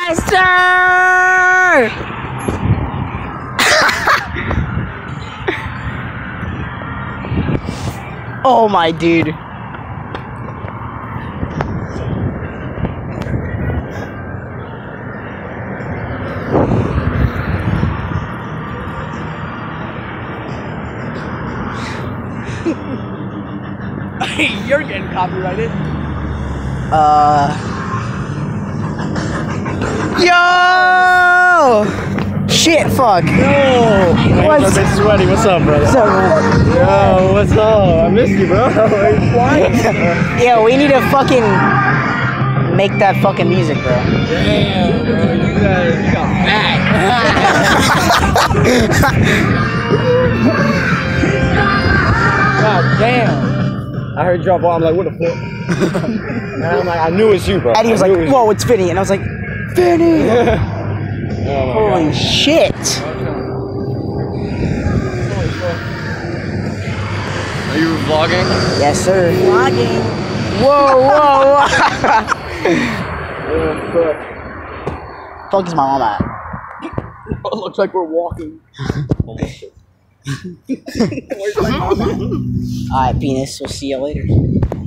Master! Oh my dude. You're getting copyrighted. Yo! Shit, fuck. Yo! What's It's sweaty. What's up, brother? up, man? Yo, what's up? I missed you, bro. Are you flying? Yo, we need to fucking make that fucking music, bro. Damn, bro. You got fat. God damn. I heard you drop off. I'm like, what the fuck? And I'm like, I knew it's you, bro. Eddie was like, whoa, it's Vinny. And I was like, Vinny! Oh Holy shit. Are you vlogging? Yes, sir. Vlogging. Whoa, whoa, whoa. Fuck is my mom at? It looks like we're walking. Alright, penis. We'll see you later.